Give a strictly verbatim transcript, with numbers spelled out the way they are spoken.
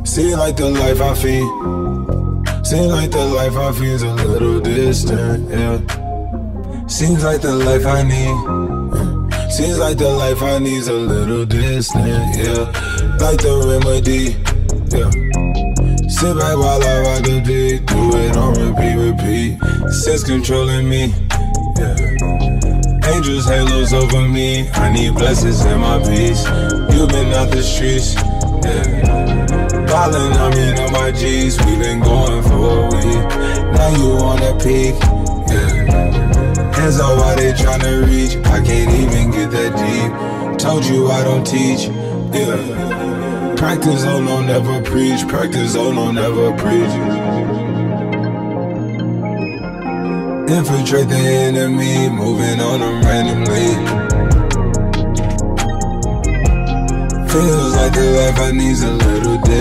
Seem like the life I feed. Seems like the life I feel's a little distant, yeah. Seems like the life I need. Seems like the life I need's a little distant, yeah. Like the remedy, yeah. Sit back while I ride the dick, do it on repeat, repeat. Sense controlling me, yeah. Angels, halos over me. I need blessings in my peace. You been out the streets, yeah. Ballin', I mean on my G's. We been going for a week. Now you wanna peak, yeah. Hands up why they tryna reach. I can't even get that deep. Told you I don't teach, yeah. Practice, oh no, never preach. Practice, oh no, never preach. Infiltrate the enemy, moving on them randomly. Feels like the life I need's a little different.